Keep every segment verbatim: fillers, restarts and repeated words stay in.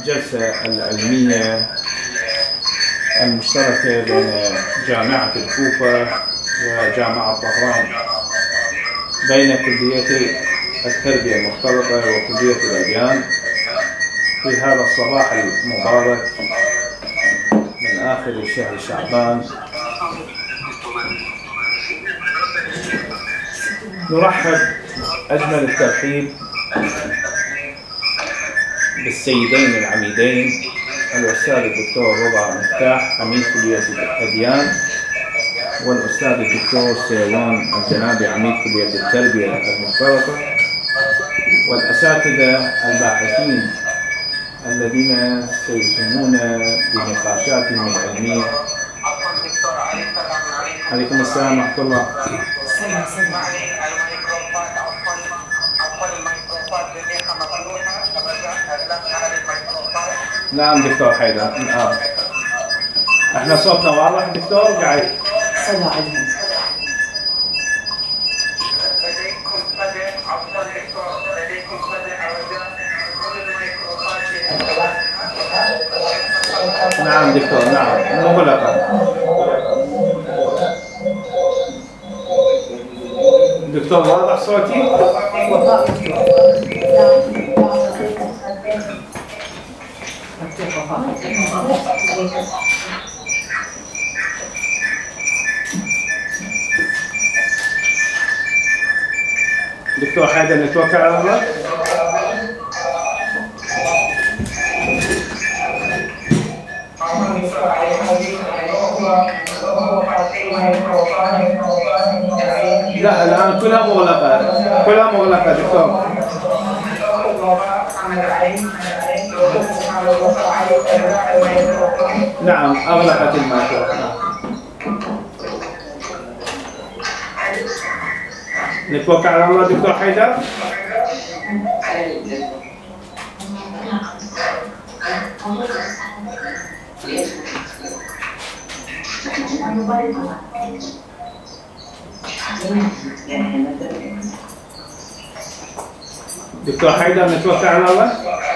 الجلسة العلمية المشتركة بين جامعة الكوفة وجامعة طهران بين كليتي التربية المختلطة وكلية الأديان في هذا الصباح المبارك من آخر شهر شعبان. نرحب أجمل الترحيب بالسيدين العميدين الأستاذ الدكتور رضا مفتاح عميد كلية الأديان والأستاذ الدكتور سيوان الجنابي عميد كلية التربية المختلطة والأساتذة الباحثين الذين سيسهمون بنقاشاتهم العلمية. عليكم السلام ورحمة الله. نعم دكتور حيدر. آه. احنا صوتنا واضح دكتور قاعد سماعهم. نعم دكتور نعم مغلقة. دكتور واضح صوتي؟ دكتور حيدر نتوكل على الله. لا الآن كلها مغلقة كلها مغلقة دكتور. نعم أغلقت المايكروفون. نتوكل على الله دكتور حيدر. دكتور حيدر نتوكل على الله.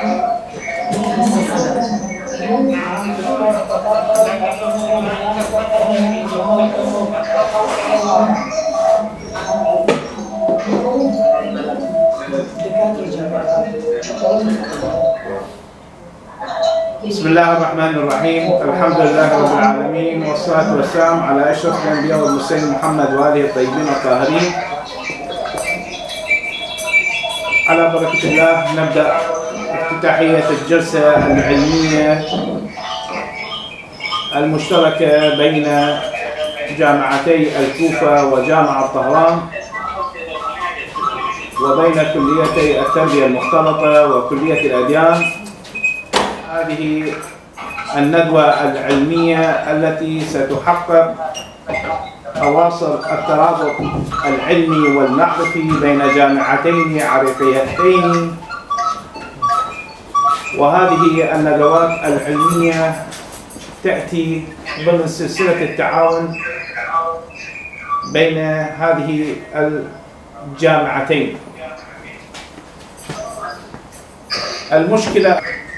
بسم الله الرحمن الرحيم. الحمد لله رب العالمين والصلاة والسلام على أشرف الأنبياء والمرسلين محمد وآله الطيبين الطاهرين. على بركة الله نبدأ افتتاحية الجلسة العلمية المشتركة بين جامعتي الكوفة وجامعة طهران وبين كليتي التربية المختلطة وكلية الأديان. هذه الندوة العلمية التي ستحقق أواصر الترابط العلمي والمعرفي بين جامعتين عريقيتين، وهذه الندوات العلمية تأتي ضمن سلسلة التعاون بين هذه الجامعتين. المشكلة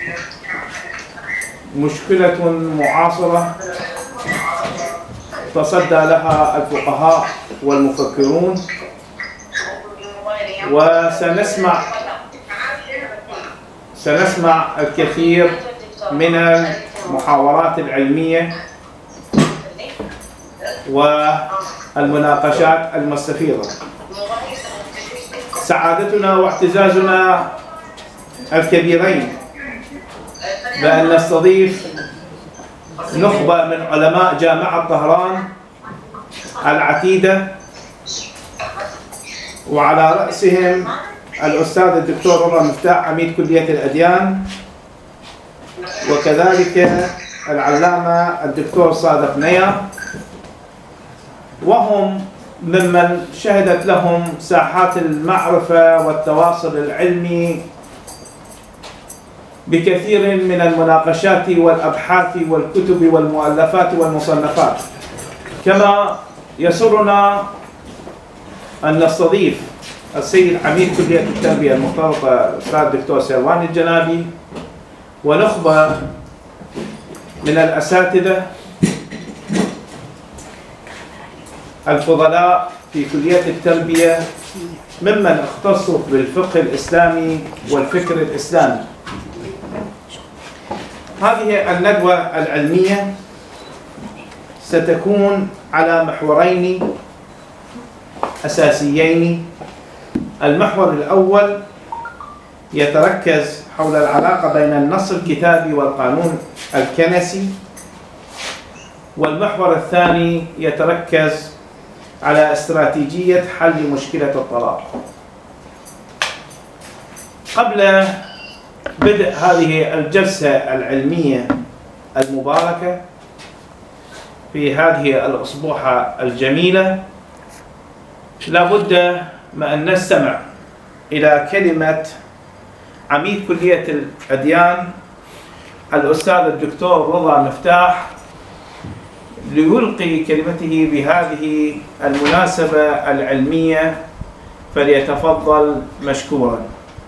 مشكلة معاصرة تصدى لها الفقهاء والمفكرون، وسنسمع سنسمع الكثير من المحاورات العلمية والمناقشات المستفيضة. سعادتنا واعتزازنا الكبيرين بأن نستضيف نخبة من علماء جامعة طهران العتيدة، وعلى رأسهم الأستاذ الدكتور رضا مفتاح عميد كلية الأديان، وكذلك العلامة الدكتور صادق نيا، وهم ممن شهدت لهم ساحات المعرفة والتواصل العلمي بكثير من المناقشات والأبحاث والكتب والمؤلفات والمصنفات. كما يسرنا أن نستضيف السيد عميد كلية التربية المختلطة الأستاذ الدكتور سيوان الجنابي، ونخبة من الأساتذة الفضلاء في كلية التربية ممن اختصوا بالفقه الإسلامي والفكر الإسلامي. هذه الندوة العلمية ستكون على محورين أساسيين. المحور الأول يتركز حول العلاقة بين النص الكتابي والقانون الكنسي، والمحور الثاني يتركز على استراتيجية حل مشكلة الطلاق. قبل بدء هذه الجلسة العلمية المباركة في هذه الأسبوعة الجميلة، لابد ما أن نستمع إلى كلمة عميد كلية الأديان الأستاذ الدكتور رضا مفتاح ليلقي كلمته بهذه المناسبة العلمية، فليتفضل مشكورا.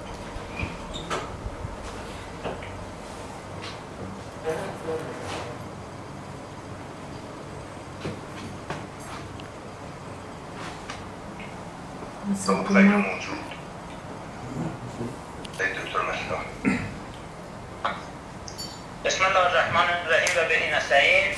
غير موجود. دكتور مفتاح. بسم الله الرحمن الرحیم و به نستعین.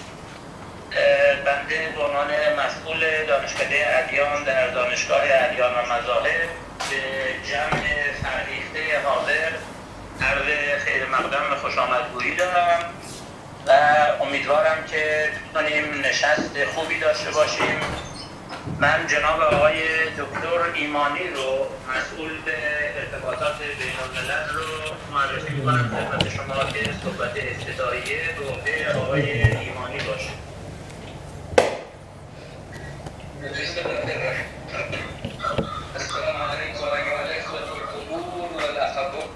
بنده به عنوان مسئول دانشکده ادیان در دانشگاه ادیان و مذاهب به جمع فرهیخته حاضر عرض خیر مقدم و خوش آمدگویی دارم و امیدوارم که بتونیم نشست خوبی داشته باشیم. من جناب آقای دکتر ایمانی رو مسئول به ارتباطات بین الملل رو معرفی می‌کنم خدمت شما که صحبت افتتاحیه به عهده آقای ایمانی باشه. السلام عليكم أيها الأخوة الحضور والأخوات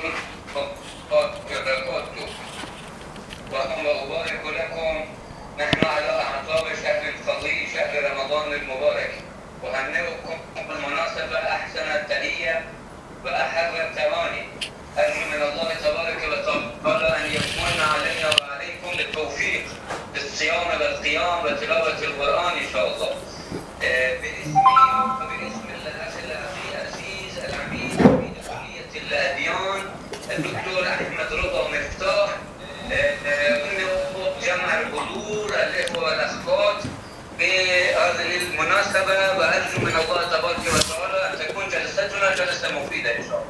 وبركاته، وأبارك لكم. نحن على أعقاب شهر الفضيل شهر رمضان المبارك، وهنئكم بالمناسبة أحسن التحية وأحر التهاني. أرجو من الله تبارك وتعالى أن يمن علينا وعليكم بالتوفيق بالصيام والقيام وتلاوة القرآن إن شاء الله. باسمي وباسم الأخ العزيز العميد عميد كلية الأديان الدكتور أحمد رضا مفتاح، جمع الحضور الإخوة والأخوات بهذه المناسبة، وأرجو من الله تبارك وتعالى أن تكون جلستنا جلسة مفيدة إن شاء الله.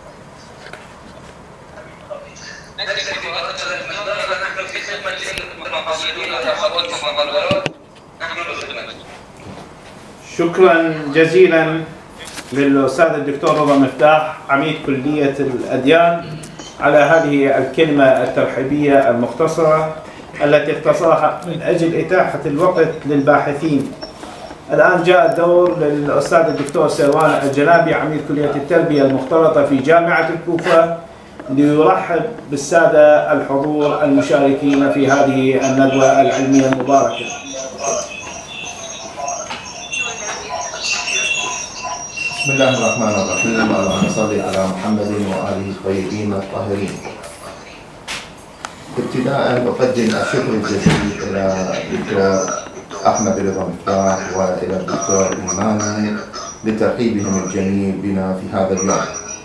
نكتفي بهذا المقدار ونحن في خدمة المحاضرين والأخوات والمحاضرات، نحن بخدمتكم. شكرا جزيلا للأستاذ الدكتور رضا مفتاح عميد كلية الأديان على هذه الكلمة الترحيبية المختصرة التي اختصرها من أجل إتاحة الوقت للباحثين. الآن جاء الدور للأستاذ الدكتور سيروان الجنابي عميد كلية التربية المختلطة في جامعة الكوفة ليرحب بالسادة الحضور المشاركين في هذه الندوة العلمية المباركة. بسم الله الرحمن الرحيم. اللهم صل على محمد وآله الطيبين الطاهرين. ابتداء أقدم الشكر الجزيل إلى الدكتور أحمد رضا مفتاح وإلى الدكتور إيماني لترحيبهم الجميل بنا في هذا اليوم.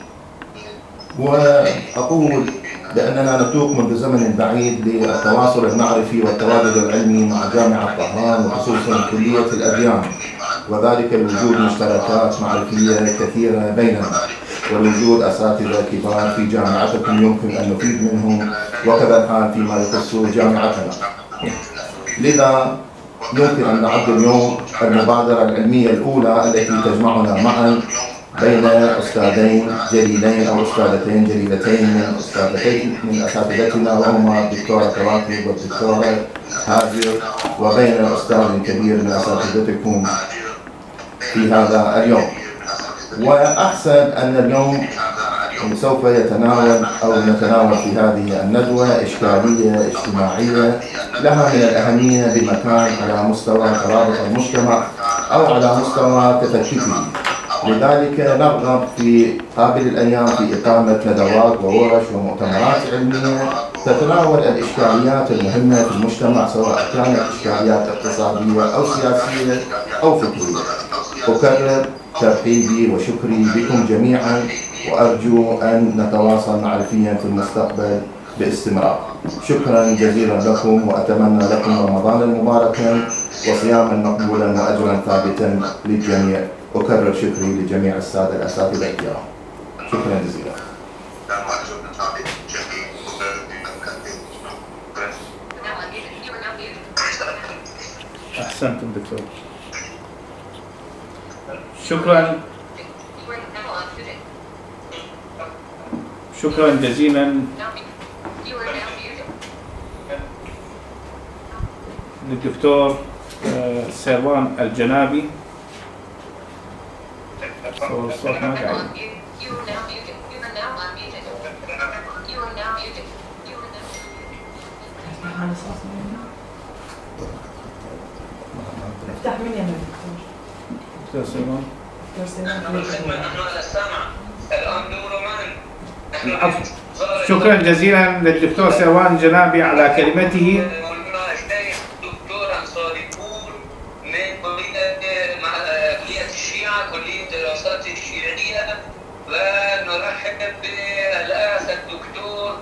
وأقول بأننا نتوق منذ زمن بعيد للتواصل المعرفي والتبادل العلمي مع جامعة طهران وخصوصا كلية الأديان، وذلك لوجود مشتركات معرفية كثيرة بيننا ولوجود أساتذة كبار في جامعتكم يمكن أن نفيد منهم، وكذا الحال فيما يخص جامعتنا. لذا يمكن أن نعد اليوم المبادرة العلمية الأولى التي تجمعنا معا بين أستاذين جليلين أو أستاذتين جليلتين من أستاذتين من أساتذتنا، وهما الدكتورة كواكب والدكتورة هاجر، وبين أستاذ كبير من أساتذتكم في هذا اليوم. وأحسن أن اليوم سوف يتناول أو نتناول في هذه الندوة إشكالية اجتماعية لها من الأهمية بمكان على مستوى ترابط المجتمع أو على مستوى تفكيكه. لذلك نرغب في قابل الأيام في إقامة ندوات وورش ومؤتمرات علمية تتناول الإشكاليات المهمة في المجتمع، سواء كانت إشكاليات اقتصادية أو سياسية أو فكرية. أكرر ترحيبي وشكري بكم جميعا، وأرجو أن نتواصل معرفيا في المستقبل باستمرار. شكرا جزيلا لكم، وأتمنى لكم رمضانا مباركا وصياما مقبولا وأجرا ثابتا للجميع. أكرر شكري لجميع السادة الأساتذة الكرام. شكرا جزيلا. أحسنتم دكتور. شكرا شكرا جزيلا للدكتور سيروان الجنابي. الصوت ما قاعد. افتح من يمين دكتور سيروان. دكتور سيروان. الخدمة نحن على السمع. الآن دوره من؟ العفو. شكرا جزيلا للدكتور سيروان الجنابي على كلمته. دكتور أنصاري بور من كلية الشيعة، كلية الدراسات الشيعية، ونرحب بالأسد الدكتور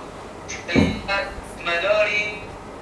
مداري.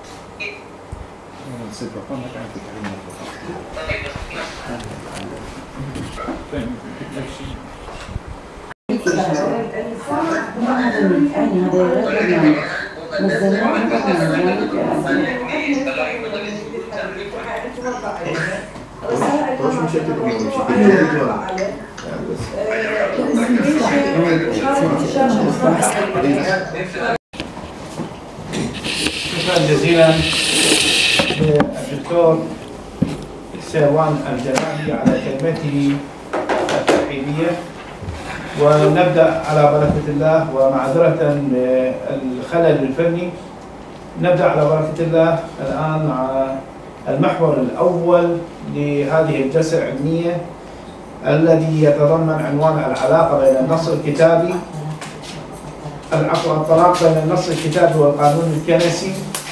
شكرا جزيلا للدكتور سيروان الجنابي على كلمته الترحيبية. ونبدأ على بركة الله، ومعذرة للخلل الفني نبدأ على بركة الله الآن مع المحور الأول لهذه الجلسة العلمية، الذي يتضمن عنوان العلاقة بين النص الكتابي العفو الطلاق بين النص الكتابي والقانون الكنسي.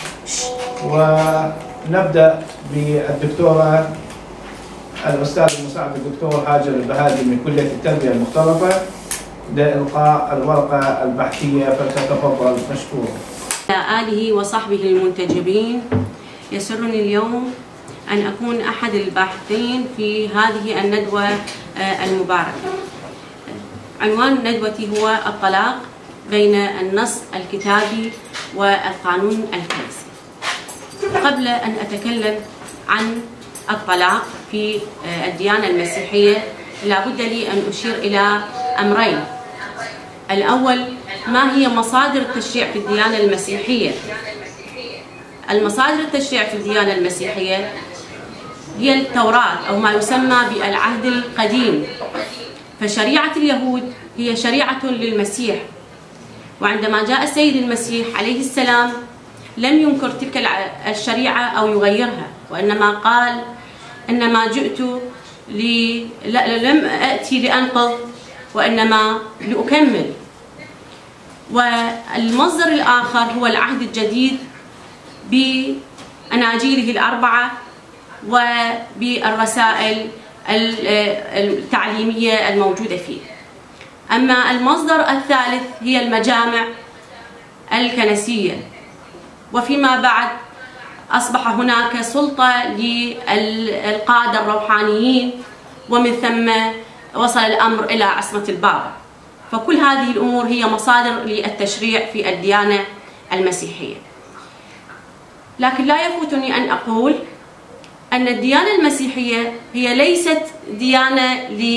ونبدأ بالدكتورة الأستاذ المساعد الدكتور هاجر البهادي من كلية التربية المختلطة لإلقاء الورقة البحثية، فلتتفضل مشكورا. على آله وصحبه المنتجبين، يسرني اليوم أن أكون أحد الباحثين في هذه الندوة المباركة. عنوان ندوتي هو الطلاق بين النص الكتابي والقانون الكنسي. قبل أن أتكلم عن الطلاق في الديانة المسيحية لا بد لي أن أشير إلى أمرين. الأول، ما هي مصادر التشريع في الديانة المسيحية؟ المصادر التشريع في الديانة المسيحية هي التوراة أو ما يسمى بالعهد القديم، فشريعة اليهود هي شريعة للمسيح. وعندما جاء السيد المسيح عليه السلام لم ينكر تلك الشريعة أو يغيرها، وإنما قال إنما جئت لي... لم أأتي لأنقض وإنما لأكمل. والمصدر الآخر هو العهد الجديد بأناجيله الأربعة وبالرسائل التعليمية الموجودة فيه. أما المصدر الثالث هي المجامع الكنسية، وفيما بعد أصبح هناك سلطة للقادة الروحانيين، ومن ثم وصل الأمر إلى عصمة البابا. فكل هذه الأمور هي مصادر للتشريع في الديانة المسيحية. لكن لا يفوتني أن أقول أن الديانة المسيحية هي ليست ديانة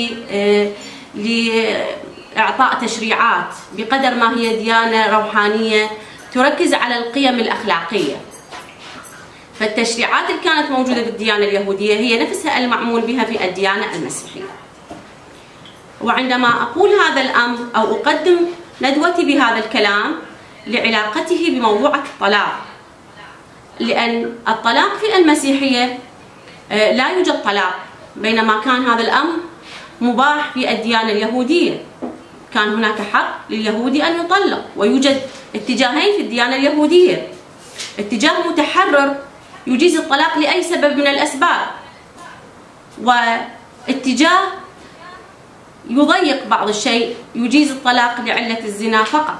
لإعطاء تشريعات بقدر ما هي ديانة روحانية تركز على القيم الأخلاقية. فالتشريعات اللي كانت موجودة بالديانة اليهودية هي نفسها المعمول بها في الديانة المسيحية. وعندما أقول هذا الأمر أو أقدم ندوتي بهذا الكلام لعلاقته بموضوع الطلاق، لأن الطلاق في المسيحية لا يوجد طلاق، بينما كان هذا الأمر مباح في الديانة اليهودية، كان هناك حق لليهودي أن يطلق، ويوجد اتجاهين في الديانة اليهودية، اتجاه متحرر يجيز الطلاق لأي سبب من الأسباب، واتجاه يضيق بعض الشيء يجيز الطلاق لعلة الزنا فقط.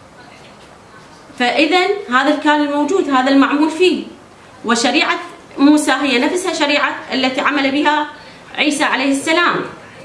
فإذا هذا كان الموجود، هذا المعمول فيه. وشريعة موسى هي نفسها شريعة التي عمل بها عيسى عليه السلام.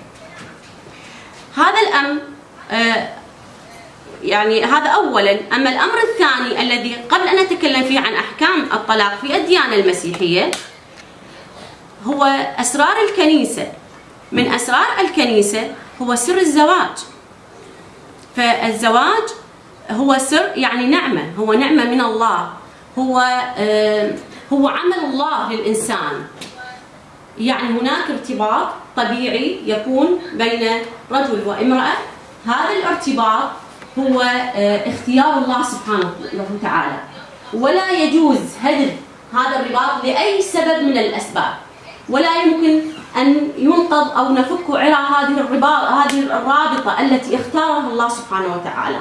هذا الأمر آه يعني هذا أولا. أما الأمر الثاني الذي قبل أن نتكلم فيه عن أحكام الطلاق في الديانة المسيحية هو أسرار الكنيسة. من أسرار الكنيسة هو سر الزواج. فالزواج هو سر، يعني نعمة، هو نعمة من الله، هو آه هو عمل الله للإنسان. يعني هناك ارتباط طبيعي يكون بين رجل وامرأة، هذا الارتباط هو اختيار الله سبحانه وتعالى، ولا يجوز هدم هذا الرباط لأي سبب من الأسباب، ولا يمكن أن ينقض أو نفك عرى هذه الرباط هذه الرابطة التي اختارها الله سبحانه وتعالى.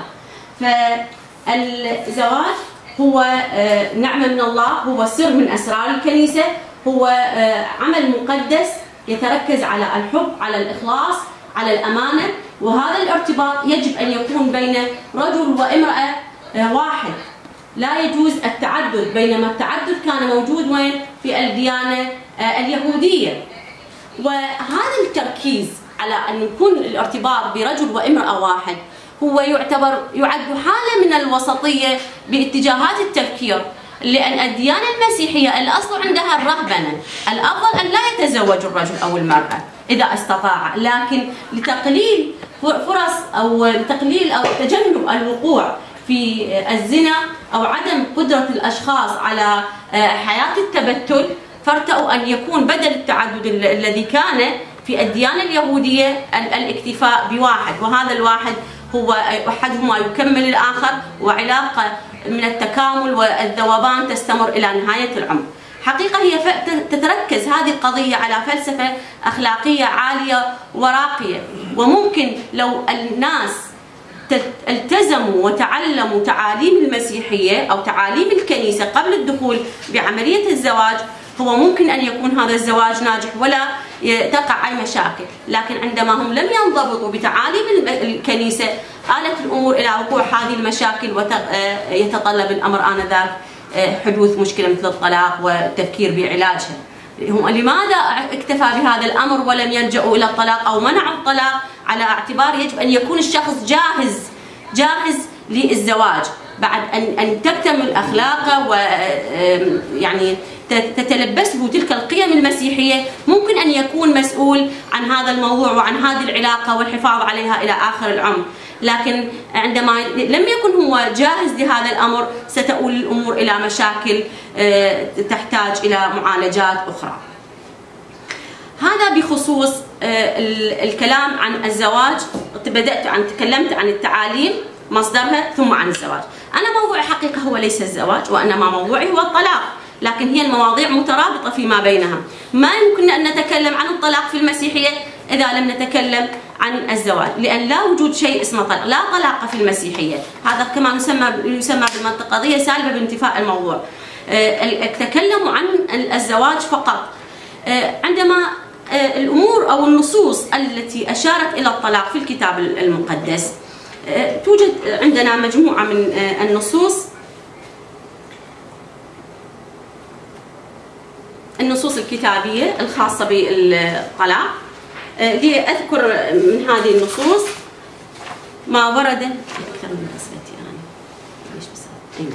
فالزواج هو نعمة من الله، هو سر من أسرار الكنيسة، هو عمل مقدس يتركز على الحب، على الإخلاص، على الأمانة. وهذا الارتباط يجب أن يكون بين رجل وامرأة واحد، لا يجوز التعدد، بينما التعدد كان موجود وين؟ في الديانة اليهودية. وهذا التركيز على أن يكون الارتباط برجل وامرأة واحد هو يعتبر يعد حالة من الوسطية باتجاهات التفكير، لأن الديانة المسيحية الأصل عندها الرهبنة، الأفضل أن لا يتزوج الرجل أو المرأة إذا استطاع، لكن لتقليل فرص أو لتقليل أو تجنب الوقوع في الزنا أو عدم قدرة الأشخاص على حياة التبتل، فارتأوا أن يكون بدل التعدد الذي كان في الديانة اليهودية الاكتفاء بواحد، وهذا الواحد هو أحدهما يكمل الآخر، وعلاقة من التكامل والذوبان تستمر إلى نهاية العمر. حقيقة هي تتركز هذه القضية على فلسفة أخلاقية عالية وراقية، وممكن لو الناس التزموا وتعلموا تعاليم المسيحية أو تعاليم الكنيسة قبل الدخول بعملية الزواج، هو ممكن أن يكون هذا الزواج ناجح ولا تقع أي مشاكل. لكن عندما هم لم ينضبطوا بتعاليم الكنيسة آلت الأمور إلى وقوع هذه المشاكل، ويتطلب الأمر آنذاك حدوث مشكلة مثل الطلاق والتفكير بعلاجها. هم لماذا اكتفى بهذا الأمر ولم يلجأوا إلى الطلاق أو منعوا الطلاق؟ على اعتبار يجب أن يكون الشخص جاهز جاهز للزواج بعد أن أن تكتمل أخلاقه ويعني تتلبسه تلك القيم المسيحية، ممكن أن يكون مسؤول عن هذا الموضوع وعن هذه العلاقة والحفاظ عليها إلى آخر العمر. لكن عندما لم يكن هو جاهز لهذا الأمر ستؤول الأمور إلى مشاكل تحتاج إلى معالجات أخرى. هذا بخصوص الكلام عن الزواج. بدأت عن تكلمت عن التعاليم مصدرها ثم عن الزواج. أنا موضوعي حقيقة هو ليس الزواج، وإنما موضوعي هو الطلاق، لكن هي المواضيع مترابطة فيما بينها. ما يمكن أن نتكلم عن الطلاق في المسيحية إذا لم نتكلم عن الزواج، لأن لا وجود شيء اسمه طلاق، لا طلاق في المسيحية. هذا كما يسمى يسمى بالمنطق قضية سالبة بانتفاء الموضوع. تكلموا عن الزواج فقط. عندما الأمور أو النصوص التي أشارت إلى الطلاق في الكتاب المقدس، توجد عندنا مجموعة من النصوص النصوص الكتابية الخاصة بالطلاق. لأذكر من هذه النصوص ما ورد أكثر من أسئلتي أنا ليش بس أيوة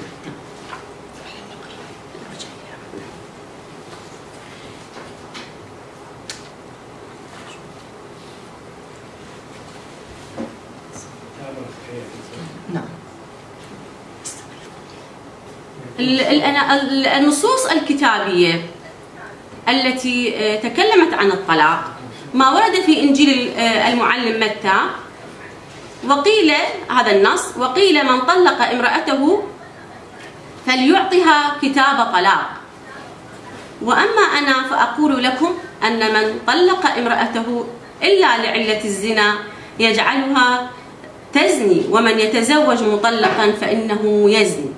النصوص الكتابية التي تكلمت عن الطلاق ما ورد في إنجيل المعلم متى، وقيل هذا النص: وقيل من طلق امرأته فليعطها كتاب طلاق، وأما أنا فأقول لكم أن من طلق امرأته إلا لعلة الزنا يجعلها تزني، ومن يتزوج مطلقا فإنه يزني.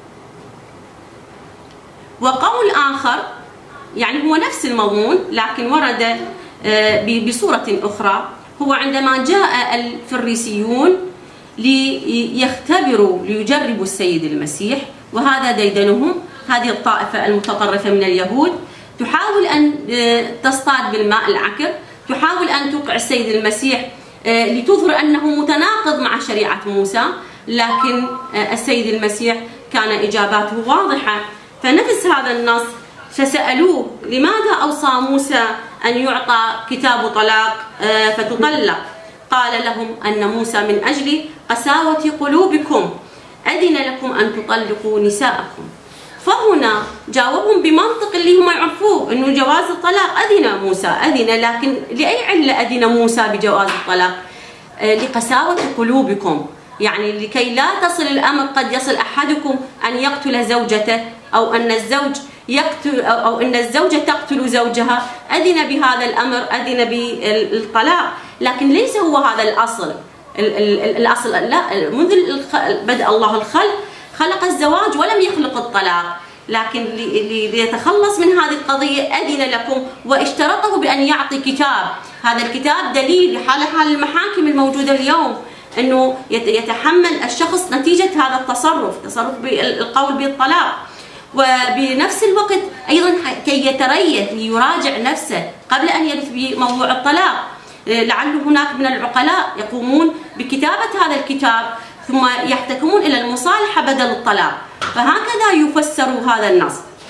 وقول آخر يعني هو نفس المضمون لكن ورد بصورة أخرى، هو عندما جاء الفريسيون ليختبروا ليجربوا السيد المسيح، وهذا ديدنهم، هذه الطائفة المتطرفة من اليهود تحاول أن تصطاد بالماء العكر، تحاول أن توقع السيد المسيح لتظهر أنه متناقض مع شريعة موسى، لكن السيد المسيح كان إجاباته واضحة. فنفس هذا النص فسألوه لماذا أوصى موسى أن يعطى كتاب طلاق فتطلق؟ قال لهم أن موسى من أجل قساوة قلوبكم أذن لكم أن تطلقوا نساءكم. فهنا جاوبهم بمنطق اللي هم يعرفوه أنه جواز الطلاق أذن موسى أذن، لكن لأي علة أذن موسى بجواز الطلاق؟ لقساوة قلوبكم، يعني لكي لا تصل الأمر قد يصل أحدكم أن يقتل زوجته، أو أن الزوج يقتل أو أن الزوجة تقتل زوجها، أذن بهذا الأمر، أذن بالطلاق، لكن ليس هو هذا الأصل. الأصل لا، منذ بدأ الله الخلق خلق الزواج ولم يخلق الطلاق، لكن ليتخلص من هذه القضية أذن لكم، واشترطه بأن يعطي كتاب. هذا الكتاب دليل لحال حال المحاكم الموجودة اليوم أنه يتحمل الشخص نتيجة هذا التصرف، تصرف بالقول بالطلاق. وبنفس الوقت أيضا كي يتريث ليراجع نفسه قبل أن يرث بموضوع الطلاق، لعل هناك من العقلاء يقومون بكتابة هذا الكتاب ثم يحتكمون إلى المصالحة بدل الطلاق، فهكذا يفسر هذا النص.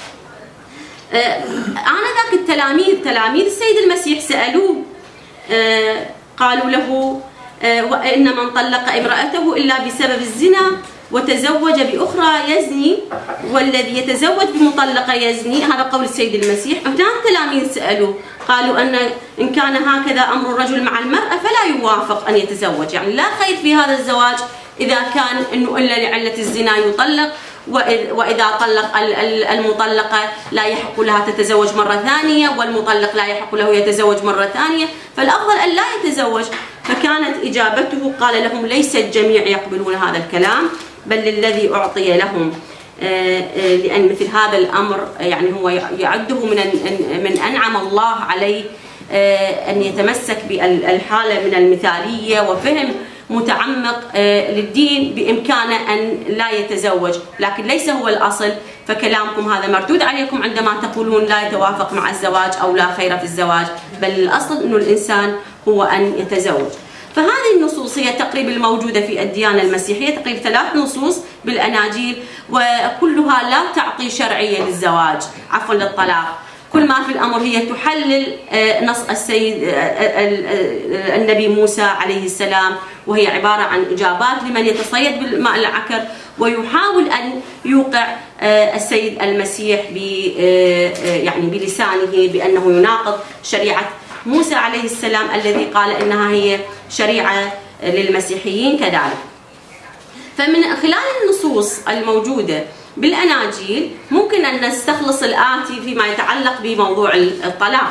آنذاك التلاميذ تلاميذ السيد المسيح سألوه، قالوا له وإن من طلق امرأته إلا بسبب الزنا وتزوج بأخرى يزني، والذي يتزوج بمطلقة يزني. هذا قول السيد المسيح. هناك تلاميذ سألوه قالوا أن إن كان هكذا أمر الرجل مع المرأة فلا يوافق أن يتزوج، يعني لا خير في هذا الزواج إذا كان أنه إلا لعلة الزنا يطلق، وإذا طلق المطلقة لا يحق لها تتزوج مرة ثانية، والمطلق لا يحق له يتزوج مرة ثانية، فالأفضل أن لا يتزوج. فكانت إجابته قال لهم ليس الجميع يقبلون هذا الكلام، بل الذي أعطي لهم، لأن مثل هذا الأمر يعني هو يعده من من أنعم الله عليه أن يتمسك بالحالة من المثالية وفهم متعمق للدين بإمكانه أن لا يتزوج، لكن ليس هو الأصل. فكلامكم هذا مردود عليكم عندما تقولون لا يتوافق مع الزواج أو لا خير في الزواج، بل الأصل أنه الإنسان هو أن يتزوج. فهذه النصوص هي تقريبا الموجودة في الديانة المسيحية، تقريبا ثلاث نصوص بالأناجيل، وكلها لا تعطي شرعية للزواج عفوا للطلاق. كل ما في الأمر هي تحلل نص السيد النبي موسى عليه السلام، وهي عبارة عن إجابات لمن يتصيد بالماء العكر، ويحاول أن يوقع السيد المسيح يعني بلسانه بأنه يناقض شريعة موسى عليه السلام الذي قال إنها هي شريعة للمسيحيين كذلك. فمن خلال النصوص الموجودة بالأناجيل ممكن أن نستخلص الآتي فيما يتعلق بموضوع الطلاق.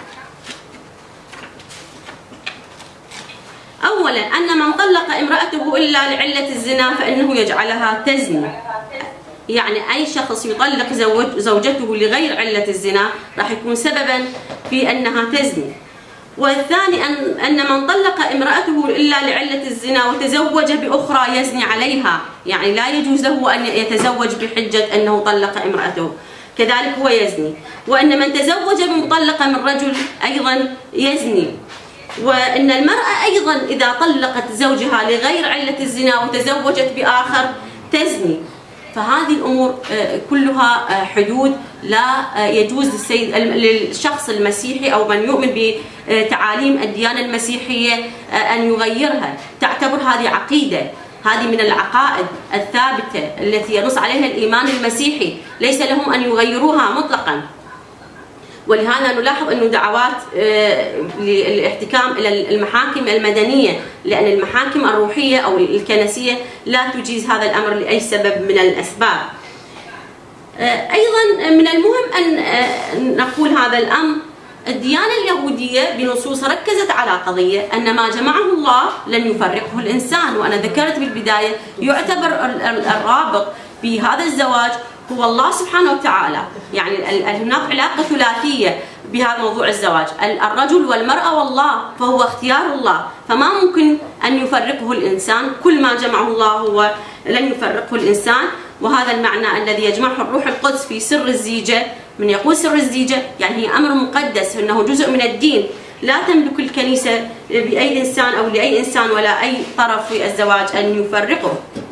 أولا أن من طلق امرأته إلا لعلة الزنا فإنه يجعلها تزني، يعني أي شخص يطلق زوجته لغير علة الزنا راح يكون سببا في أنها تزني. والثاني أن أن من طلق امرأته إلا لعلة الزنا وتزوج بأخرى يزني عليها، يعني لا يجوز له أن يتزوج بحجة أنه طلق امرأته، كذلك هو يزني. وأن من تزوج بمطلقة من رجل أيضا يزني. وأن المرأة أيضا إذا طلقت زوجها لغير علة الزنا وتزوجت بآخر تزني. فهذه الأمور كلها حدود لا يجوز للسيد للشخص المسيحي أو من يؤمن بتعاليم الديانة المسيحية أن يغيرها. تعتبر هذه عقيدة، هذه من العقائد الثابتة التي ينص عليها الإيمان المسيحي، ليس لهم أن يغيروها مطلقا. ولهذا نلاحظ أنه دعوات للاحتكام إلى المحاكم المدنية، لأن المحاكم الروحية أو الكنسية لا تجيز هذا الأمر لأي سبب من الأسباب. أيضا من المهم أن نقول هذا الأمر الديانة اليهودية بنصوص ركزت على قضية أن ما جمعه الله لن يفرقه الإنسان، وأنا ذكرت بالبداية يعتبر الرابط بهذا الزواج هو الله سبحانه وتعالى، يعني هناك علاقة ثلاثية بهذا موضوع الزواج، الرجل والمرأة والله، فهو اختيار الله، فما ممكن أن يفرقه الإنسان، كل ما جمعه الله هو لن يفرقه الإنسان. وهذا المعنى الذي يجمعه الروح القدس في سر الزيجة. من يقول سر الزيجة يعني هي أمر مقدس، إنه جزء من الدين، لا تملك الكنيسة بأي إنسان أو لأي إنسان ولا أي طرف في الزواج أن يفرقه.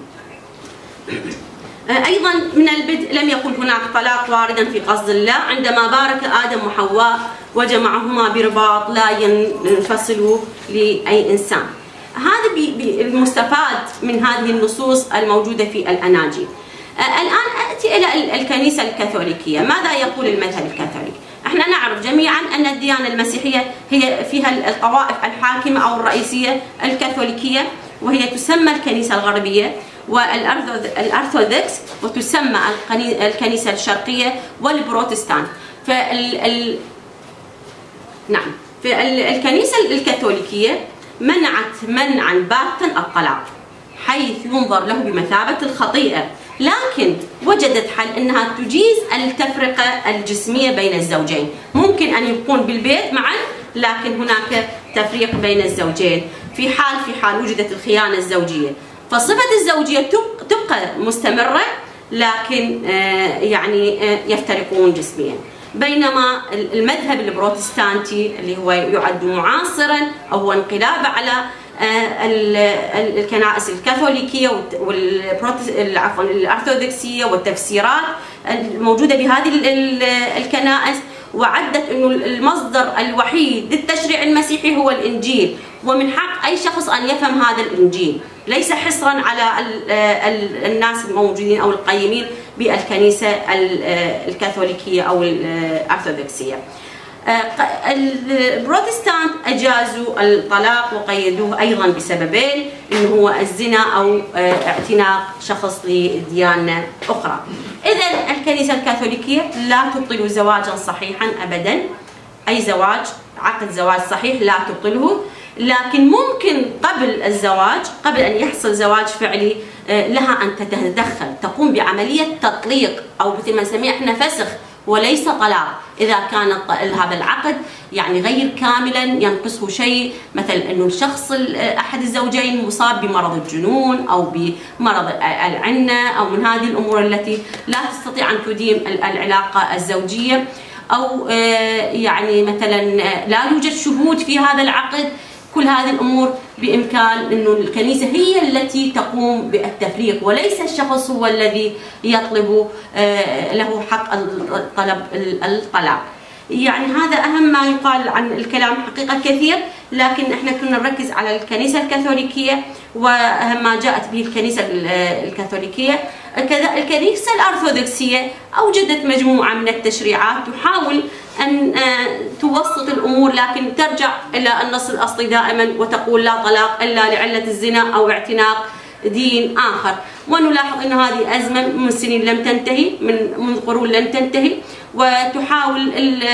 أيضا من البدء لم يكن هناك طلاق واردا في قصد الله عندما بارك آدم وحواء وجمعهما برباط لا ينفصل لأي إنسان. هذا المستفاد من هذه النصوص الموجودة في الأناجيل. الآن أتي إلى الكنيسة الكاثوليكية. ماذا يقول المذهب الكاثوليكي؟ احنا نعرف جميعا أن الديانة المسيحية هي فيها الطوائف الحاكمة أو الرئيسية الكاثوليكية، وهي تسمى الكنيسة الغربية والأرثوذكس، وتسمى الكنيسة الشرقية والبروتستانت. فال نعم فالكنيسة الكاثوليكية منعت منعا باتا الطلاق، حيث ينظر له بمثابة الخطيئة، لكن وجدت حل انها تجيز التفرقة الجسمية بين الزوجين. ممكن ان يكون بالبيت معا، لكن هناك تفريق بين الزوجين في حال في حال وجدت الخيانة الزوجية. فصفة الزوجية تبقى مستمرة، لكن يعني يفترقون جسميا. بينما المذهب البروتستانتي اللي هو يعد معاصرا او هو انقلاب على الكنائس الكاثوليكية عفوا الأرثوذكسية والتفسيرات الموجودة بهذه الكنائس، وعدت انه المصدر الوحيد للتشريع المسيحي هو الانجيل، ومن حق اي شخص ان يفهم هذا الانجيل، ليس حصرا على الناس الموجودين او القيمين بالكنيسه الكاثوليكيه او الارثوذكسيه. البروتستانت اجازوا الطلاق وقيدوه ايضا بسببين، انه هو الزنا او اعتناق شخص لديانه اخرى. اذا الكنيسه الكاثوليكيه لا تبطل زواجا صحيحا ابدا، اي زواج عقد زواج صحيح لا تبطله، لكن ممكن قبل الزواج، قبل ان يحصل زواج فعلي، لها ان تتدخل، تقوم بعمليه تطليق او مثل ما نسميه احنا فسخ وليس طلاق، إذا كان هذا العقد يعني غير كاملا ينقصه شيء، مثل أنه الشخص أحد الزوجين مصاب بمرض الجنون أو بمرض العنة أو من هذه الأمور التي لا تستطيع أن تديم العلاقة الزوجية، أو يعني مثلا لا يوجد شهود في هذا العقد. كل هذه الأمور بإمكان أنه الكنيسة هي التي تقوم بالتفريق، وليس الشخص هو الذي يطلب له حق طلب الطلاق. يعني هذا أهم ما يقال عن الكلام، حقيقة كثير، لكن احنا كنا نركز على الكنيسة الكاثوليكية وأهم ما جاءت به الكنيسة الكاثوليكية. الكنيسة الأرثوذكسية أوجدت مجموعة من التشريعات تحاول أن توسط الأمور، لكن ترجع إلى النص الأصلي دائما وتقول لا طلاق إلا لعلة الزنا أو اعتناق دين آخر. ونلاحظ أن هذه أزمة من سنين لم تنتهي، من منذ قرون لم تنتهي، وتحاول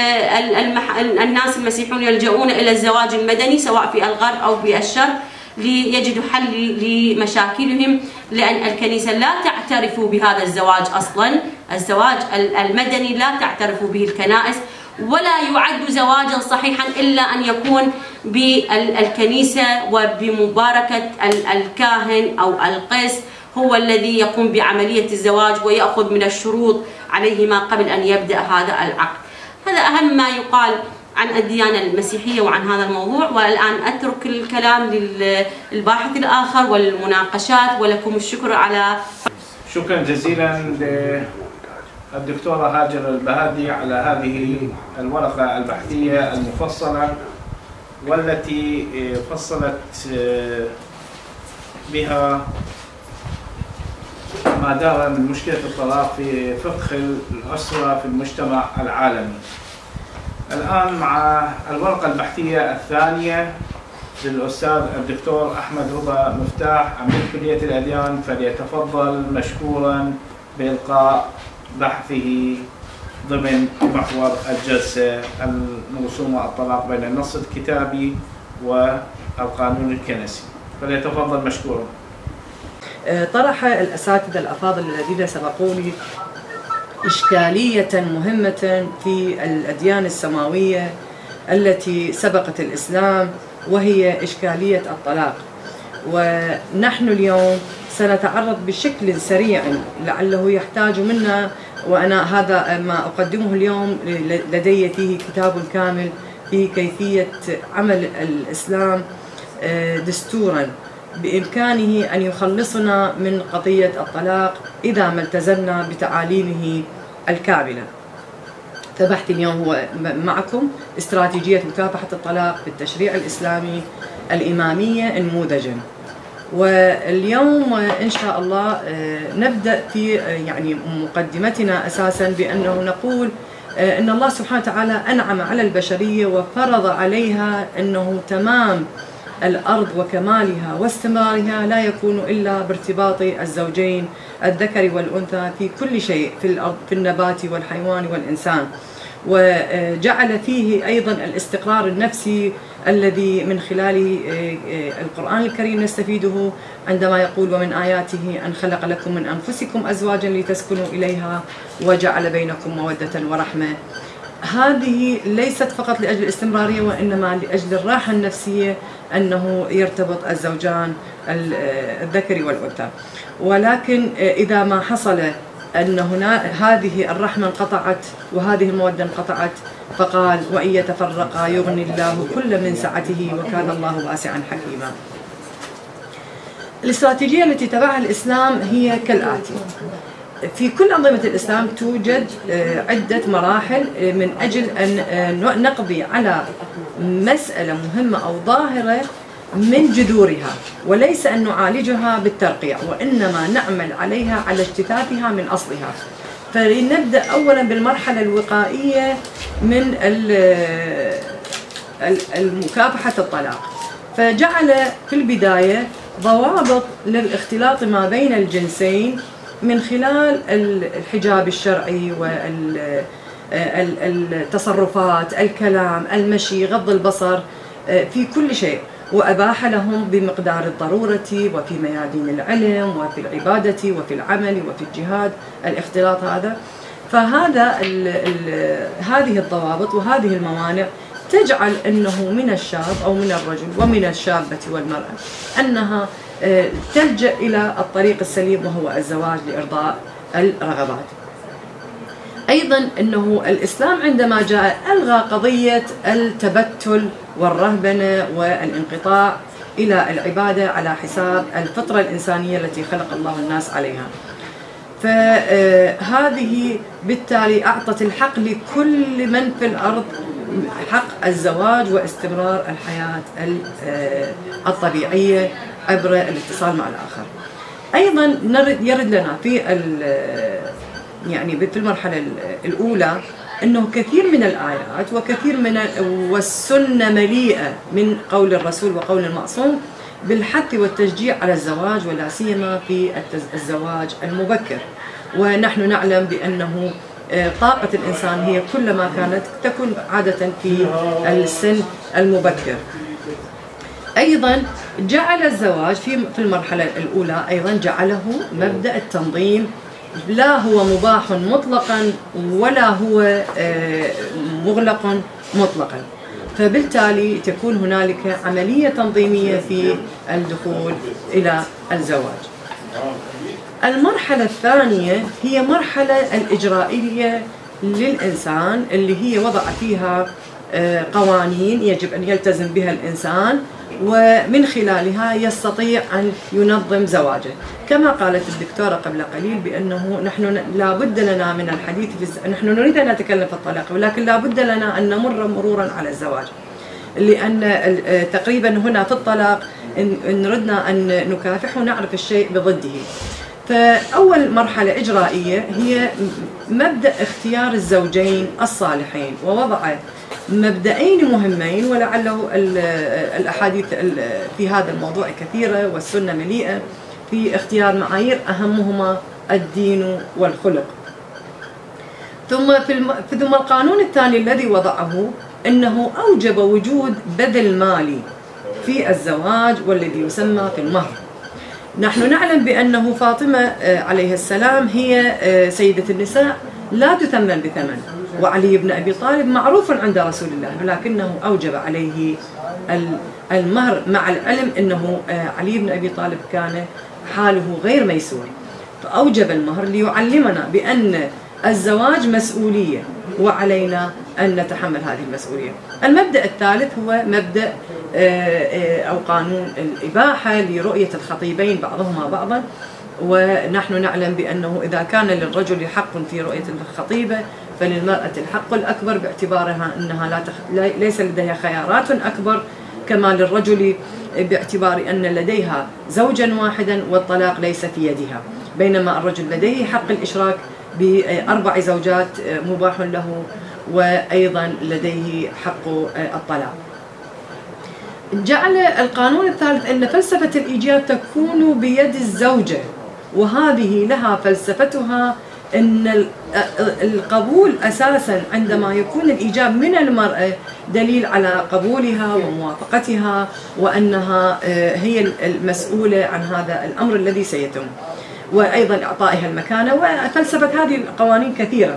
الناس المسيحيون يلجؤون إلى الزواج المدني سواء في الغرب أو في الشرق ليجدوا حل لمشاكلهم، لأن الكنيسة لا تعترف بهذا الزواج أصلا. الزواج المدني لا تعترف به الكنائس، ولا يعد زواجا صحيحا إلا أن يكون بالكنيسة وبمباركة الكاهن أو القس، هو الذي يقوم بعملية الزواج ويأخذ من الشروط عليهما قبل أن يبدأ هذا العقد. هذا أهم ما يقال عن الديانة المسيحية وعن هذا الموضوع. والآن أترك الكلام للباحث الآخر والمناقشات، ولكم الشكر على شكرا جزيلا للدكتورة هاجر البهادي على هذه الورقة البحثية المفصلة، والتي فصلت بها ما دار من مشكلة الطلاق في فقه الأسرة في المجتمع العالمي. الآن مع الورقة البحثية الثانية للأستاذ الدكتور أحمد رضا مفتاح عميد كلية الأديان، فليتفضل مشكورا بإلقاء بحثه ضمن محور الجلسة الموسومة الطلاق بين النص الكتابي والقانون الكنسي. فليتفضل مشكورا. طرح الأساتذة الأفاضل الذين سبقوني إشكالية مهمة في الأديان السماوية التي سبقت الإسلام، وهي إشكالية الطلاق. ونحن اليوم سنتعرض بشكل سريع، لعله يحتاج منا، وأنا هذا ما أقدمه اليوم لدي فيه كتاب كامل في كيفية عمل الإسلام دستورا بإمكانه أن يخلصنا من قضية الطلاق إذا ما التزمنا بتعاليمه الكاملة. فبحثي اليوم هو معكم استراتيجية مكافحة الطلاق في التشريع الإسلامي الإمامية نموذجا. واليوم إن شاء الله نبدأ في يعني مقدمتنا أساسا بأنه نقول أن الله سبحانه وتعالى أنعم على البشرية وفرض عليها أنه تمام الأرض وكمالها واستمرارها لا يكون إلا بارتباط الزوجين الذكر والأنثى في كل شيء في الأرض، في النبات والحيوان والإنسان، وجعل فيه أيضا الاستقرار النفسي الذي من خلاله القرآن الكريم نستفيده عندما يقول: ومن آياته أن خلق لكم من أنفسكم أزواجا لتسكنوا إليها وجعل بينكم مودة ورحمة. هذه ليست فقط لأجل الاستمرارية، وإنما لأجل الراحة النفسية أنه يرتبط الزوجان الذكر والأنثى. ولكن إذا ما حصل أن هنا هذه الرحمة انقطعت وهذه المودة انقطعت، فقال: وإن يتفرقا يغني الله كل من سعته وكان الله واسعا حكيما. الاستراتيجية التي تبعها الإسلام هي كالآتي: في كل أنظمة الإسلام توجد عدة مراحل من أجل أن نقضي على مسألة مهمة أو ظاهرة من جذورها، وليس أن نعالجها بالترقيع، وإنما نعمل عليها على اجتثاثها من أصلها. فلنبدأ أولا بالمرحلة الوقائية من المكافحة الطلاق. فجعل في البداية ضوابط للاختلاط ما بين الجنسين من خلال الحجاب الشرعي والتصرفات، الكلام، المشي، غض البصر في كل شيء، وأباح لهم بمقدار الضرورة وفي ميادين العلم وفي العبادة وفي العمل وفي الجهاد الاختلاط هذا. فهذا ال ال هذه الضوابط وهذه الموانع تجعل أنه من الشاب أو من الرجل ومن الشابة والمرأة أنها تلجأ إلى الطريق السليم وهو الزواج لإرضاء الرغبات. أيضا أنه الإسلام عندما جاء ألغى قضية التبتل والرهبنة والانقطاع إلى العبادة على حساب الفطرة الإنسانية التي خلق الله الناس عليها. فهذه بالتالي أعطت الحق لكل من في الأرض حق الزواج واستمرار الحياة الطبيعية عبر الاتصال مع الآخر. أيضا يرد لنا في يعني في المرحلة الأولى أنه كثير من الآيات وكثير من والسنة مليئة من قول الرسول وقول المعصوم بالحث والتشجيع على الزواج، ولا سيما في الزواج المبكر. ونحن نعلم بأنه طاقة الإنسان هي كلما كانت تكون عادة في السن المبكر. أيضا جعل الزواج في في المرحلة الأولى أيضا جعله مبدأ التنظيم، لا هو مباح مطلقا ولا هو مغلق مطلقا. فبالتالي تكون هنالك عملية تنظيمية في الدخول إلى الزواج. المرحلة الثانية هي مرحلة الإجرائية للإنسان، اللي هي وضع فيها قوانين يجب أن يلتزم بها الإنسان، ومن خلالها يستطيع أن ينظم زواجه. كما قالت الدكتورة قبل قليل بأنه نحن لا بد لنا من الحديث في نحن نريد أن نتكلم في الطلاق، ولكن لا بد لنا أن نمر مرورا على الزواج، لأن تقريبا هنا في الطلاق إن ردنا أن نكافح ونعرف الشيء بضده. فأول مرحلة إجرائية هي مبدأ اختيار الزوجين الصالحين، ووضع مبدأين مهمين، ولعله الأحاديث في هذا الموضوع كثيرة والسنة مليئة في اختيار معايير أهمهما الدين والخلق. ثم في الم... ثم القانون الثاني الذي وضعه أنه أوجب وجود بذل مالي في الزواج والذي يسمى في المهر. نحن نعلم بأنه فاطمة عليه السلام هي سيدة النساء لا تثمن بثمن، وعلي بن أبي طالب معروف عند رسول الله، ولكنه أوجب عليه المهر مع العلم أنه علي بن أبي طالب كان حاله غير ميسور، فأوجب المهر ليعلمنا بأن الزواج مسؤولية وعلينا أن نتحمل هذه المسؤولية. المبدأ الثالث هو مبدأ أو قانون الإباحة لرؤية الخطيبين بعضهما بعضا، ونحن نعلم بأنه إذا كان للرجل حق في رؤية الخطيبة فللمرأة الحق الأكبر باعتبارها أنها لا تخ... ليس لديها خيارات أكبر، كما للرجل باعتبار أن لديها زوجا واحدا والطلاق ليس في يدها، بينما الرجل لديه حق الإشراك بأربع زوجات مباح له، وأيضا لديه حق الطلاق. جعل القانون الثالث أن فلسفة الإيجاب تكون بيد الزوجة، وهذه لها فلسفتها، أن القبول أساسا عندما يكون الإيجاب من المرأة دليل على قبولها وموافقتها وأنها هي المسؤولة عن هذا الأمر الذي سيتم، وأيضا إعطائها المكانة. وفلسفة هذه القوانين كثيرة.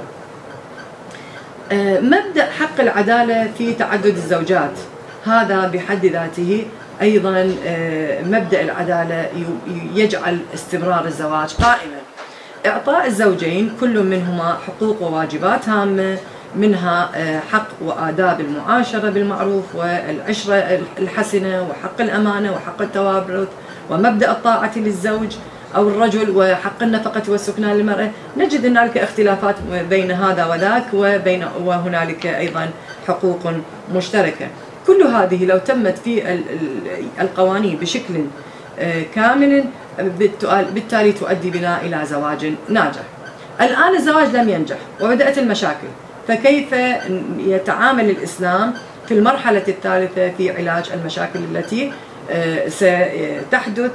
مبدأ حق العدالة في تعدد الزوجات، هذا بحد ذاته أيضا مبدأ العدالة يجعل استمرار الزواج قائما. إعطاء الزوجين كل منهما حقوق وواجبات هامة، منها حق وآداب المعاشرة بالمعروف والعشرة الحسنة وحق الأمانة وحق التوارث ومبدأ الطاعة للزوج أو الرجل وحق النفقة والسكنى للمرأة. نجد أن هناك اختلافات بين هذا وذاك، وبين وهنالك أيضا حقوق مشتركة. كل هذه لو تمت في القوانين بشكل كامل بالتالي تؤدي بنا إلى زواج ناجح. الآن الزواج لم ينجح وبدأت المشاكل، فكيف يتعامل الإسلام في المرحلة الثالثة في علاج المشاكل التي ستحدث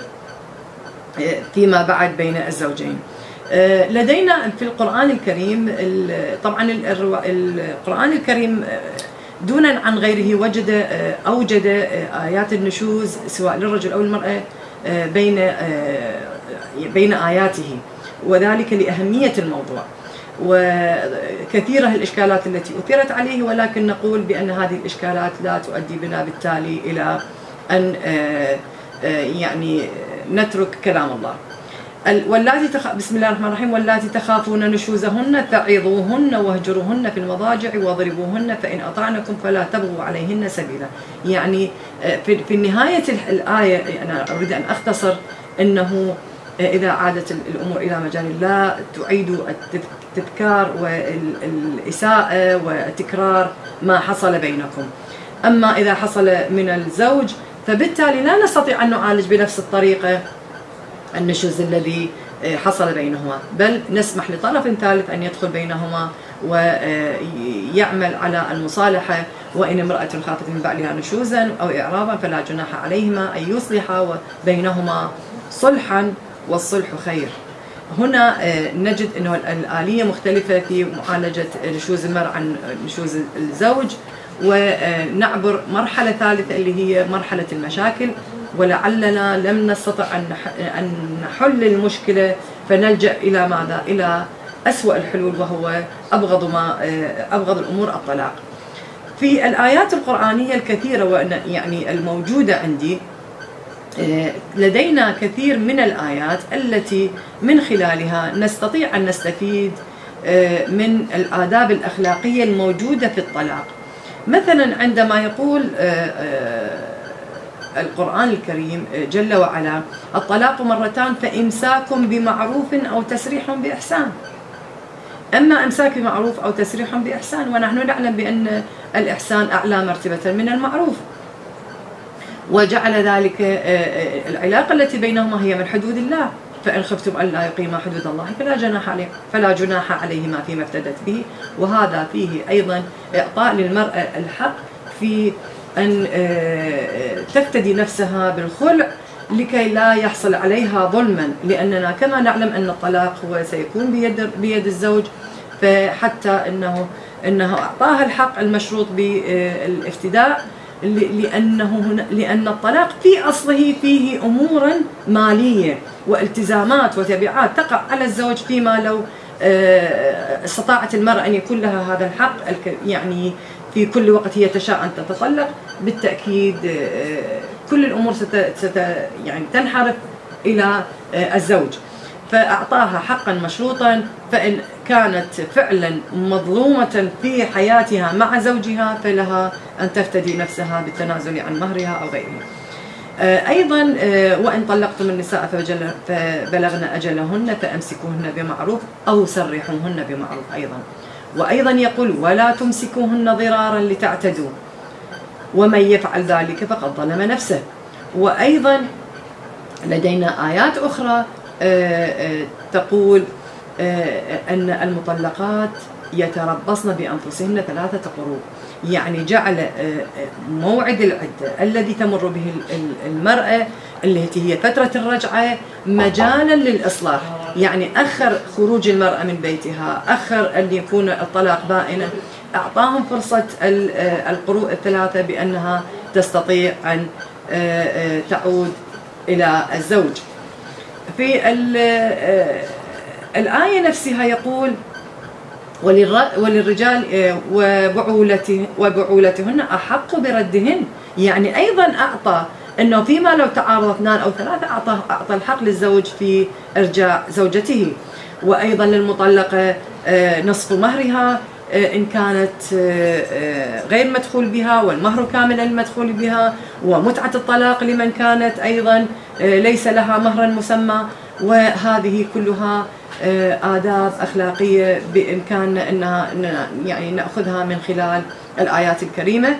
فيما بعد بين الزوجين؟ لدينا في القرآن الكريم، طبعا القرآن الكريم دونا عن غيره وجد أوجد آيات النشوز سواء للرجل أو المرأة بين بين آياته، وذلك لأهمية الموضوع وكثيرة الإشكالات التي أثيرت عليه، ولكن نقول بأن هذه الإشكالات لا تؤدي بنا بالتالي إلى أن يعني نترك كلام الله. واللاتي تخ... بسم الله الرحمن الرحيم: واللاتي تخافون نشوزهن فعظوهن واهجروهن في المضاجع واضربوهن فإن أطعنكم فلا تبغوا عليهن سبيلا. يعني في في نهاية الآية أنا أريد أن أختصر أنه إذا عادت الأمور إلى مجال الله تعيد التذكار والإساءة وتكرار ما حصل بينكم. أما إذا حصل من الزوج فبالتالي لا نستطيع أن نعالج بنفس الطريقة النشوز الذي حصل بينهما، بل نسمح لطرف ثالث أن يدخل بينهما ويعمل على المصالحة. وإن امرأة خافت من بعلها نشوزا أو إعراضا فلا جناح عليهما أن يصلحا بينهما صلحا والصلح خير. هنا نجد أنه الآلية مختلفة في معالجة نشوز المرأة عن نشوز الزوج، ونعبر مرحلة ثالثة اللي هي مرحلة المشاكل، ولعلنا لم نستطع أن نحل المشكلة فنلجأ إلى ماذا؟ إلى أسوأ الحلول، وهو أبغض ما أبغض الأمور الطلاق. في الآيات القرآنية الكثيرة يعني الموجودة عندي لدينا كثير من الآيات التي من خلالها نستطيع أن نستفيد من الآداب الأخلاقية الموجودة في الطلاق. مثلا عندما يقول القرآن الكريم جل وعلا: الطلاق مرتان فإمساك بمعروف أو تسريح بإحسان. أما إمساك بمعروف أو تسريح بإحسان، ونحن نعلم بأن الإحسان أعلى مرتبة من المعروف، وجعل ذلك العلاقة التي بينهما هي من حدود الله، فإن خفتم ألا يقيما حدود الله فلا جناح عليه فلا جناح عليهما فيما افتدت به. وهذا فيه أيضا إعطاء للمرأة الحق في أن تفتدي نفسها بالخلع لكي لا يحصل عليها ظلما، لأننا كما نعلم أن الطلاق هو سيكون بيد بيد الزوج، فحتى أنه أنه أعطاها الحق المشروط بالافتداء، لأنه هنا لأن الطلاق في أصله فيه أمورا مالية والتزامات وتبعات تقع على الزوج، فيما لو استطاعت المرأة أن يكون لها هذا الحق يعني في كل وقت هي تشاء أن تتطلق، بالتأكيد كل الأمور ست, ست يعني تنحرف إلى الزوج. فأعطاها حقا مشروطا، فإن كانت فعلا مظلومة في حياتها مع زوجها فلها أن تفتدي نفسها بالتنازل عن مهرها أو غيره. أيضا وإن طلقتم النساء فبلغن أجلهن فأمسكوهن بمعروف أو سرحوهن بمعروف. أيضا وأيضا يقول ولا تمسكوهن ضرارا لتعتدوا ومن يفعل ذلك فقد ظلم نفسه. وأيضا لدينا آيات أخرى تقول أن المطلقات يتربصن بأنفسهن ثلاثة قروء، يعني جعل موعد العدة الذي تمر به المرأة التي هي فترة الرجعة مجالا للإصلاح، يعني أخر خروج المرأة من بيتها، أخر أن يكون الطلاق بائنا، أعطاهم فرصة القروء الثلاثة بأنها تستطيع أن تعود إلى الزوج. في الآية نفسها يقول وللرجال وبعولته وبعولتهن أحق بردهن، يعني أيضا أعطى أنه فيما لو تعارض اثنان أو ثلاثة أعطى أعطى الحق للزوج في إرجاع زوجته. وأيضا للمطلقة نصف مهرها إن كانت غير مدخول بها، والمهر كامل المدخول بها، ومتعة الطلاق لمن كانت أيضا ليس لها مهرا مسمى. وهذه كلها آداب أخلاقية بإمكاننا أنها يعني نأخذها من خلال الآيات الكريمة.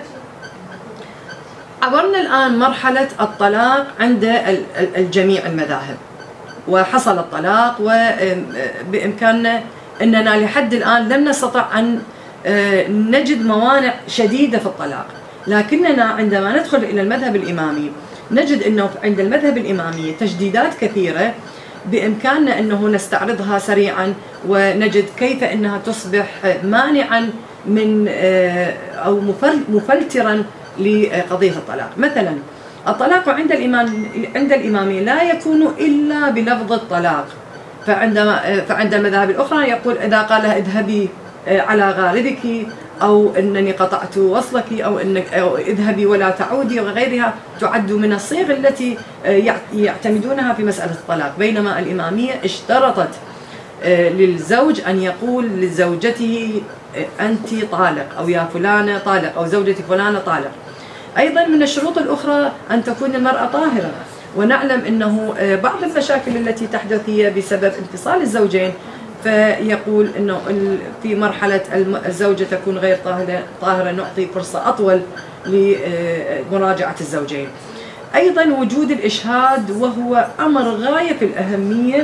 عبرنا الآن مرحلة الطلاق عند الجميع المذاهب، وحصل الطلاق، وبإمكاننا أننا لحد الآن لم نستطع أن نجد موانع شديدة في الطلاق، لكننا عندما ندخل إلى المذهب الإمامي نجد أنه عند المذهب الإمامي تجديدات كثيرة بإمكاننا أنه نستعرضها سريعا، ونجد كيف أنها تصبح مانعا من أو مفلترا لقضية الطلاق. مثلا الطلاق عند الإمام عند الإمامية لا يكون إلا بلفظ الطلاق، فعندما فعند المذاهب الأخرى يقول إذا قال اذهبي على غاربك، أو أنني قطعت وصلك، أو أنك أو اذهبي ولا تعودي وغيرها، تعد من الصيغ التي يعتمدونها في مسألة الطلاق. بينما الإمامية اشترطت للزوج أن يقول لزوجته أنت طالق، أو يا فلانة طالق، أو زوجتي فلانة طالق. أيضا من الشروط الأخرى أن تكون المرأة طاهرة، ونعلم أنه بعض المشاكل التي تحدث هي بسبب انفصال الزوجين، فيقول أنه في مرحلة الزوجة تكون غير طاهرة نعطي فرصة أطول لمراجعة الزوجين. أيضا وجود الإشهاد وهو أمر غاية في الأهمية،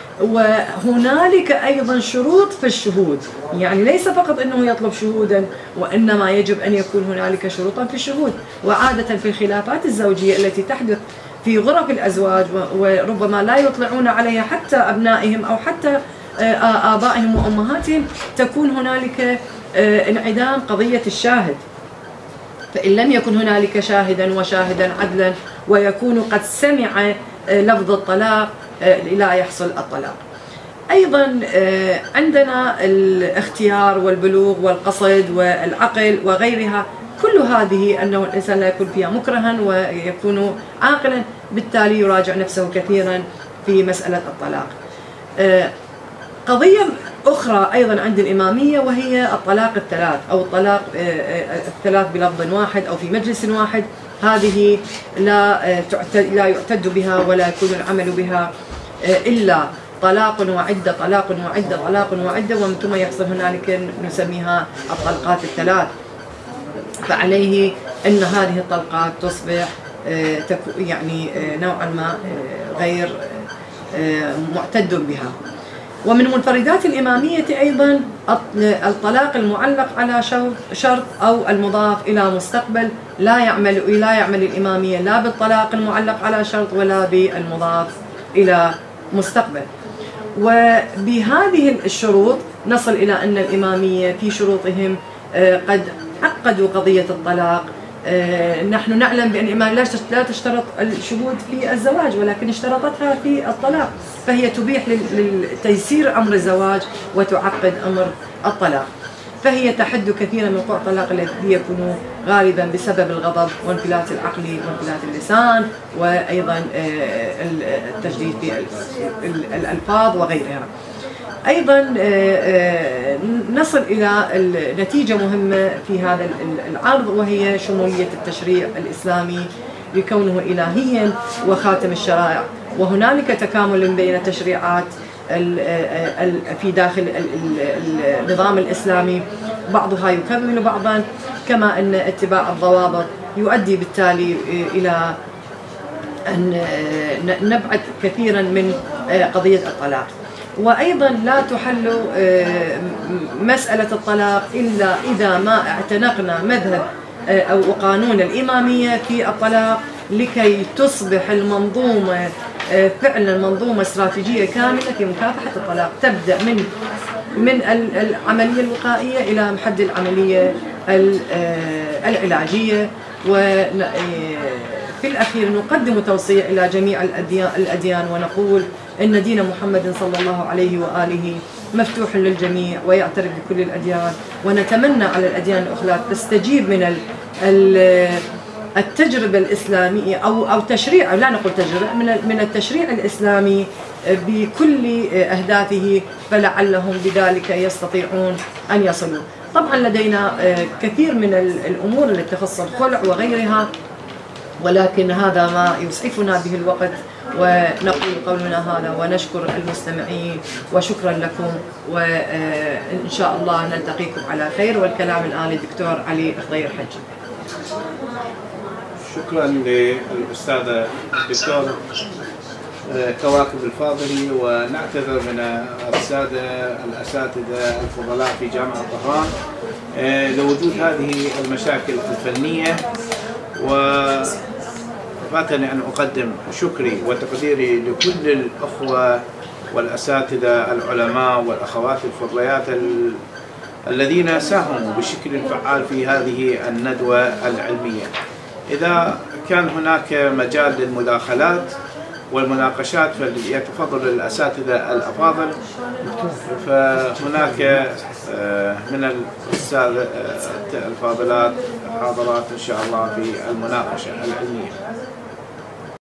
وهنالك أيضا شروط في الشهود، يعني ليس فقط أنه يطلب شهودا، وإنما يجب أن يكون هنالك شروطا في الشهود. وعادة في الخلافات الزوجية التي تحدث في غرف الأزواج وربما لا يطلعون عليها حتى أبنائهم أو حتى آبائهم وأمهاتهم، تكون هنالك انعدام قضية الشاهد. فإن لم يكن هنالك شاهدا وشاهدا عدلا ويكون قد سمع لفظ الطلاق لا يحصل الطلاق. أيضا عندنا الاختيار والبلوغ والقصد والعقل وغيرها، كل هذه أنه الإنسان لا يكون فيها مكرها ويكون عاقلا، بالتالي يراجع نفسه كثيرا في مسألة الطلاق. قضية أخرى أيضا عند الإمامية وهي الطلاق الثلاث، أو الطلاق الثلاث بلفظ واحد أو في مجلس واحد. هذه لا لا يعتد بها ولا يكون العمل بها إلا طلاق وعدة، طلاق وعدة، طلاق وعدة، ومن ثم يحصل هنالك نسميها الطلقات الثلاث. فعليه أن هذه الطلقات تصبح يعني نوعا ما غير معتد بها. ومن منفردات الإمامية أيضا الطلاق المعلق على شرط أو المضاف إلى مستقبل. لا يعمل لا يعمل الإمامية لا بالطلاق المعلق على شرط ولا بالمضاف إلى مستقبل. وبهذه الشروط نصل إلى أن الإمامية في شروطهم قد عقدوا قضية الطلاق. نحن نعلم بأن الإمامية لا تشترط الشهود في الزواج، ولكن اشترطتها في الطلاق، فهي تبيح لتيسير أمر الزواج وتعقد أمر الطلاق، فهي تحد كثيرا من وقوع الطلاق الذي يكون غالبا بسبب الغضب وانفلات العقل وانفلات اللسان، وأيضا التشديد في الألفاظ وغيرها. أيضا نصل إلى نتيجة مهمة في هذا العرض، وهي شمولية التشريع الإسلامي لكونه إلهيا وخاتم الشرائع، وهنالك تكامل بين التشريعات في داخل النظام الإسلامي، بعضها يكمل بعضا، كما أن اتباع الضوابط يؤدي بالتالي إلى أن نبعد كثيرا من قضية الطلاق. وأيضا لا تحل مسألة الطلاق إلا إذا ما اعتنقنا مذهب أو قانون الإمامية في الطلاق، لكي تصبح المنظومة فعلا منظومة استراتيجية كاملة في مكافحة الطلاق، تبدأ من من العملية الوقائية إلى محد العملية العلاجية. وفي الأخير نقدم توصية إلى جميع الأديان ونقول إن دين محمد صلى الله عليه وآله مفتوح للجميع ويعترف بكل الأديان، ونتمنى على الأديان الأخرى تستجيب من التجربة الإسلامية أو أو تشريع، لا نقول تجربة، من من التشريع الإسلامي بكل أهدافه، فلعلهم بذلك يستطيعون أن يصلوا. طبعا لدينا كثير من الأمور التي تخص الخلع وغيرها، ولكن هذا ما يسعفنا به الوقت، ونقول قولنا هذا ونشكر المستمعين وشكرا لكم، وإن شاء الله نلتقيكم على خير. والكلام الآن للدكتور علي الخضير حجي. شكرا للأستاذة الدكتور كواكب الفاضلي، ونعتذر من السادة الأساتذة الفضلاء في جامعة طهران لوجود هذه المشاكل الفنية، وفاتني أن أقدم شكري وتقديري لكل الأخوة والأساتذة العلماء والأخوات الفضليات الذين ساهموا بشكل فعال في هذه الندوة العلمية. إذا كان هناك مجال للمداخلات والمناقشات فليتفضل الأساتذة الأفاضل، فهناك من الأستاذ الفاضلات حاضرات إن شاء الله في المناقشة العلمية.